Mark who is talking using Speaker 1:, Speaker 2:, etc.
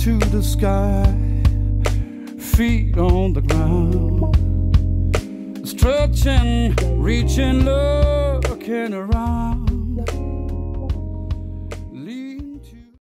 Speaker 1: to the sky, feet on the ground, stretching, reaching, looking around.